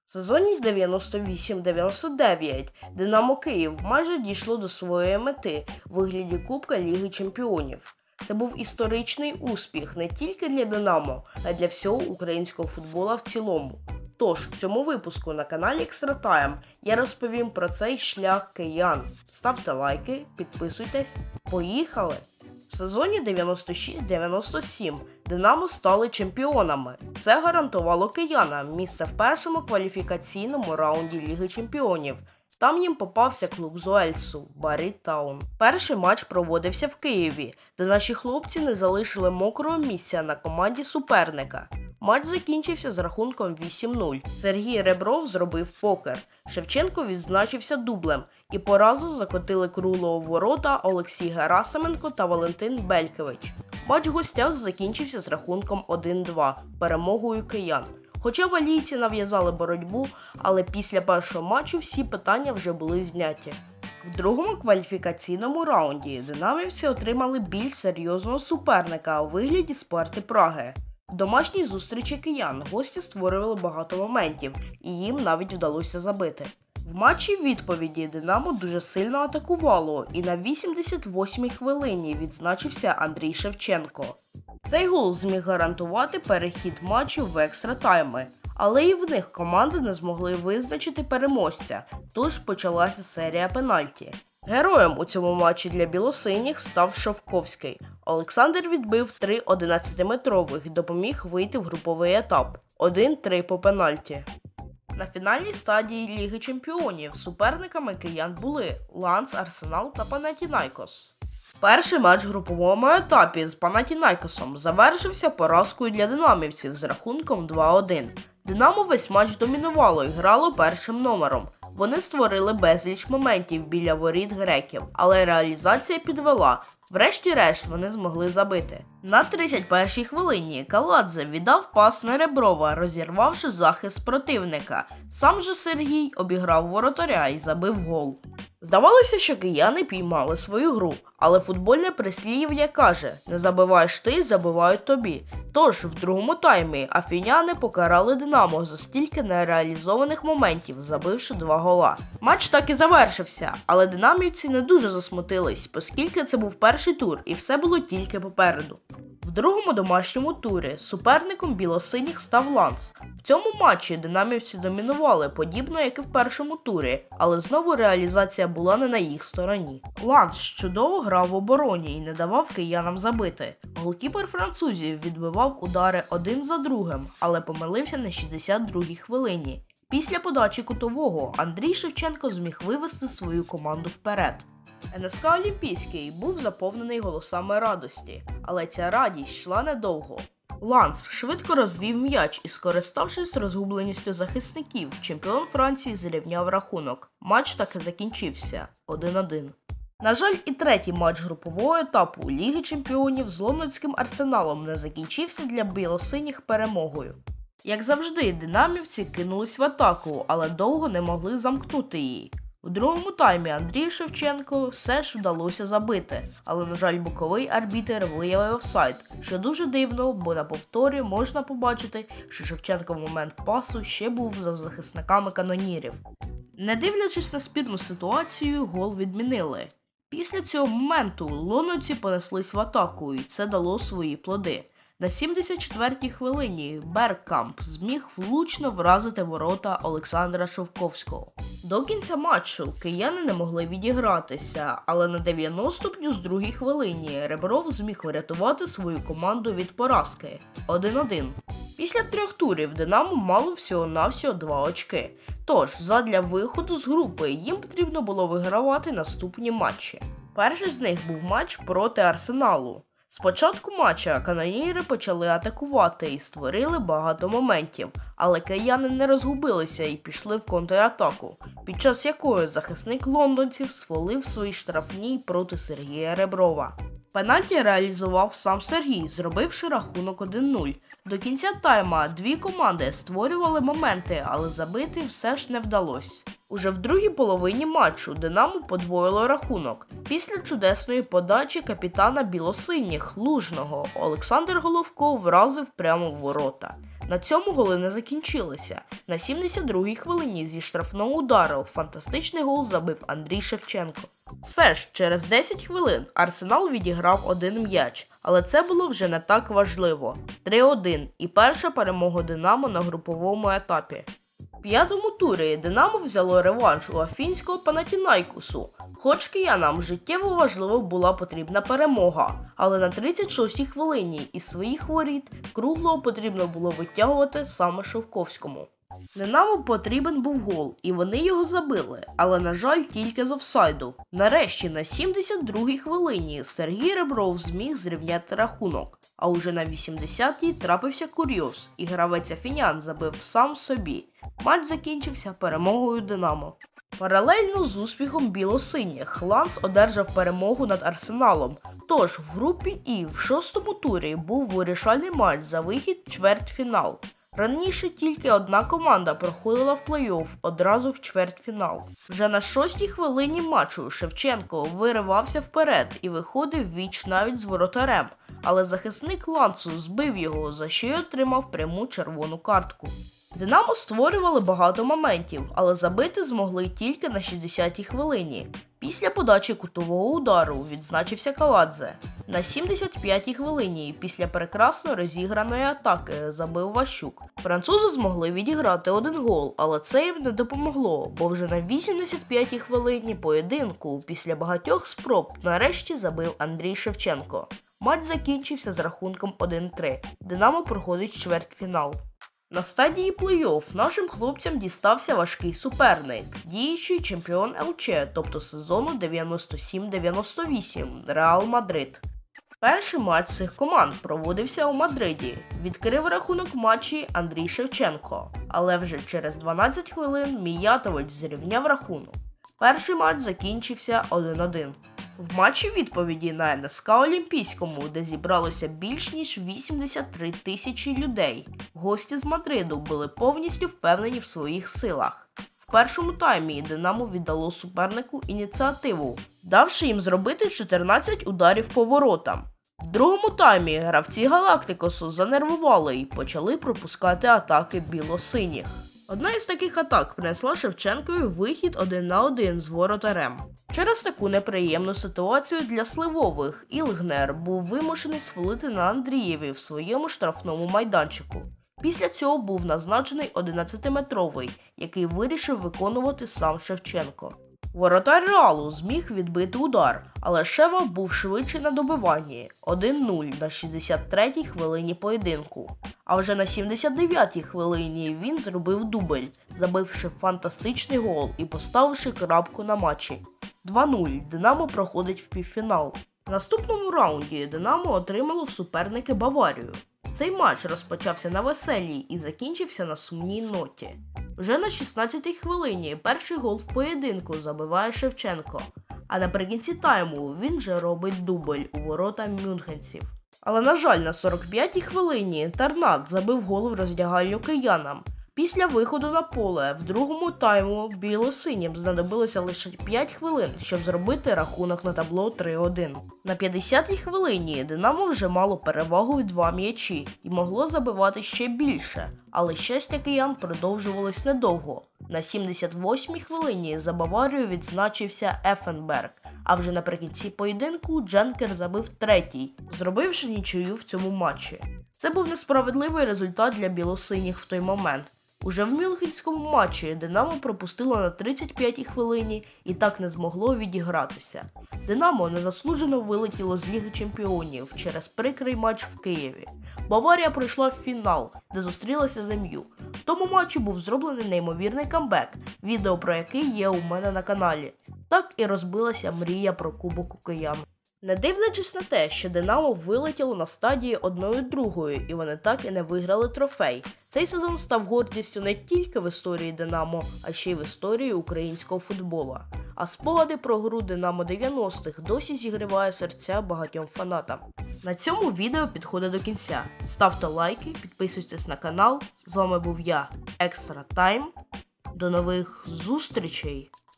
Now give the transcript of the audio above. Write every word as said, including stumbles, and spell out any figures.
В сезоні дев'яносто вісім дев'яносто дев'ять «Динамо Київ» майже дійшло до своєї мети в вигляді Кубка Ліги Чемпіонів. Це був історичний успіх не тільки для «Динамо», а й для всього українського футболу в цілому. Тож, в цьому випуску на каналі Екстра Тайм я розповім про цей шлях киян. Ставте лайки, підписуйтесь. Поїхали! В сезоні дев'яносто шість дев'яносто сім «Динамо» стали чемпіонами. Це гарантувало киянам місце в першому кваліфікаційному раунді Ліги Чемпіонів. Там їм попався клуб з Уельсу – Барі Таун. Перший матч проводився в Києві, де наші хлопці не залишили мокрого місця на команді суперника. Матч закінчився з рахунком вісім нуль. Сергій Ребров зробив покер. Шевченко відзначився дублем. І поразу закотили круглого у ворота Олексій Герасименко та Валентин Белькевич. Матч в гостях закінчився з рахунком один два перемогою киян. Хоча валійці нав'язали боротьбу, але після першого матчу всі питання вже були зняті. В другому кваліфікаційному раунді динамівці отримали більш серйозного суперника у вигляді Спарти Праги. В домашній зустрічі киян гості створювали багато моментів, і їм навіть вдалося забити. В матчі відповіді «Динамо» дуже сильно атакувало, і на вісімдесят восьмій хвилині відзначився Андрій Шевченко. Цей гол зміг гарантувати перехід матчу в екстра тайми, але і в них команди не змогли визначити переможця, тож почалася серія пенальті. Героєм у цьому матчі для білосиніх став Шовковський. Олександр відбив три одинадцятиметрових і допоміг вийти в груповий етап – один три по пенальті. На фінальній стадії Ліги Чемпіонів суперниками киян були Ланц, Арсенал та Панатінайкос. Перший матч в груповому етапі з Панатінайкосом завершився поразкою для динамівців з рахунком два один. Динамо весь матч домінувало і грало першим номером. Вони створили безліч моментів біля воріт греків, але реалізація підвела. Врешті-решт вони змогли забити. На тридцять першій хвилині Каладзе віддав пас на Реброва, розірвавши захист противника. Сам же Сергій обіграв воротаря і забив гол. Здавалося, що кияни піймали свою гру, але футбольне прислів'я каже «Не забиваєш ти, забивають тобі». Тож, в другому таймі афіняни покарали «Динамо» за стільки нереалізованих моментів, забивши два гола. Матч так і завершився, але динамівці не дуже засмутились, оскільки це був перший тур і все було тільки попереду. В другому домашньому турі суперником білосиніх став Ланц. В цьому матчі динамівці домінували, подібно як і в першому турі, але знову реалізація була не на їх стороні. Ланц чудово грав в обороні і не давав киянам забити. Голкіпер французів відбивав удари один за другим, але помилився на шістдесят другій хвилині. Після подачі кутового Андрій Шевченко зміг вивести свою команду вперед. ен ес ка Олімпійський був заповнений голосами радості, але ця радість йшла недовго. Ланц швидко розвів м'яч і, скориставшись розгубленістю захисників, чемпіон Франції зрівняв рахунок. Матч так і закінчився – один один. На жаль, і третій матч групового етапу Ліги Чемпіонів з лондонським Арсеналом не закінчився для білосиніх перемогою. Як завжди, динамівці кинулись в атаку, але довго не могли замкнути її. У другому таймі Андрію Шевченко все ж вдалося забити, але, на жаль, боковий арбітр виявив офсайд, що дуже дивно, бо на повторі можна побачити, що Шевченко в момент пасу ще був за захисниками канонірів. Не дивлячись на спірну ситуацію, гол відмінили. Після цього моменту лондонці понеслись в атаку, і це дало свої плоди. На сімдесят четвертій хвилині Бергкамп зміг влучно вразити ворота Олександра Шовковського. До кінця матчу кияни не могли відігратися, але на дев'яносто плюс другій хвилині Ребров зміг врятувати свою команду від поразки – один один. Після трьох турів «Динамо» мало всього-навсього два очки. Тож, задля виходу з групи їм потрібно було вигравати наступні матчі. Перший з них був матч проти Арсеналу. З початку матча каноніри почали атакувати і створили багато моментів, але кияни не розгубилися і пішли в контратаку, під час якої захисник лондонців свалив свої штрафні проти Сергія Реброва. Пенальті реалізував сам Сергій, зробивши рахунок один нуль. До кінця тайма дві команди створювали моменти, але забити все ж не вдалося. Уже в другій половині матчу Динамо подвоїло рахунок. Після чудесної подачі капітана білосиніх Лужного Олександр Головко вразив прямо в ворота. На цьому голи не закінчилися. На сімдесят другій хвилині зі штрафного удару фантастичний гол забив Андрій Шевченко. Все ж, через десять хвилин Арсенал відіграв один м'яч, але це було вже не так важливо. три один і перша перемога Динамо на груповому етапі. В п'ятому турі Динамо взяло реванш у афінського Панатінайкосу. Хоч киянам життєво важливо була потрібна перемога, але на тридцять шостій хвилині із своїх воріт Круглого потрібно було витягувати саме Шовковському. Динамо потрібен був гол, і вони його забили, але, на жаль, тільки з офсайду. Нарешті на сімдесят другій хвилині Сергій Ребров зміг зрівняти рахунок, а уже на вісімдесятій трапився курйоз, і гравець афінян забив сам собі. Матч закінчився перемогою Динамо. Паралельно з успіхом білосиніх Ланс одержав перемогу над Арсеналом. Тож в групі І в шостому турі був вирішальний матч за вихід в чвертьфінал. Раніше тільки одна команда проходила в плей-офф одразу в чвертьфінал. Вже на шостій хвилині матчу Шевченко виривався вперед і виходив віч-навіть з воротарем, але захисник Лансу збив його, за що й отримав пряму червону картку. Динамо створювали багато моментів, але забити змогли тільки на шістдесятій хвилині. Після подачі кутового удару відзначився Каладзе. На сімдесят п'ятій хвилині після прекрасно розіграної атаки забив Ващук. Французи змогли відіграти один гол, але це їм не допомогло, бо вже на вісімдесят п'ятій хвилині поєдинку після багатьох спроб нарешті забив Андрій Шевченко. Матч закінчився з рахунком один три. Динамо проходить чвертьфінал. На стадії плей-офф нашим хлопцям дістався важкий суперник – діючий чемпіон ЛЧ, тобто сезону дев'яносто сім дев'яносто вісім – Реал Мадрид. Перший матч цих команд проводився у Мадриді. Відкрив рахунок матчі Андрій Шевченко, але вже через дванадцять хвилин Міятович зрівняв рахунок. Перший матч закінчився один один. В матчі відповіді на ен ес ка Олімпійському, де зібралося більш ніж вісімдесят три тисячі людей, гості з Мадриду були повністю впевнені в своїх силах. В першому таймі Динамо віддало супернику ініціативу, давши їм зробити чотирнадцять ударів по воротам. В другому таймі гравці Галактикосу занервували і почали пропускати атаки білосиніх. Одна із таких атак принесла Шевченкові вихід один на один з воротарем. Через таку неприємну ситуацію для Сливових Ілгнер був вимушений сфолити на Андрієві в своєму штрафному майданчику. Після цього був назначений одинадцятиметровий, який вирішив виконувати сам Шевченко. Воротар Реалу зміг відбити удар, але Шева був швидше на добиванні – один нуль на шістдесят третій хвилині поєдинку. А вже на сімдесят дев'ятій хвилині він зробив дубль, забивши фантастичний гол і поставивши крапку на матчі. два нуль Динамо проходить в півфінал. В наступному раунді Динамо отримало в суперники Баварію. Цей матч розпочався на веселій і закінчився на сумній ноті. Вже на шістнадцятій хвилині перший гол в поєдинку забиває Шевченко, а наприкінці тайму він же робить дубль у ворота мюнхенців. Але, на жаль, на сорок п'ятій хвилині Тарнат забив гол в роздягальню киянам. Після виходу на поле в другому тайму білосинім знадобилося лише п'ять хвилин, щоб зробити рахунок на табло три один. На п'ятдесятій хвилині Динамо вже мало перевагу в два м'ячі і могло забивати ще більше, але щастя киян продовжувалось недовго. На сімдесят восьмій хвилині за Баварію відзначився Ефенберг, а вже наприкінці поєдинку Дженкер забив третій, зробивши нічию в цьому матчі. Це був несправедливий результат для білосиніх в той момент. Уже в мюнхенському матчі Динамо пропустило на тридцять п'ятій хвилині і так не змогло відігратися. Динамо незаслужено вилетіло з Ліги Чемпіонів через прикрий матч в Києві. Баварія пройшла в фінал, де зустрілася з ем ю. В тому матчі був зроблений неймовірний камбек, відео про який є у мене на каналі. Так і розбилася мрія про Кубок у киян. Не дивлячись на те, що Динамо вилетіло на стадії одною-другою і вони так і не виграли трофей, цей сезон став гордістю не тільки в історії Динамо, а ще й в історії українського футбола. А спогади про гру Динамо дев'яностих досі зігріває серця багатьом фанатам. На цьому відео підходить до кінця. Ставте лайки, підписуйтесь на канал. З вами був я, Екстра Тайм. До нових зустрічей!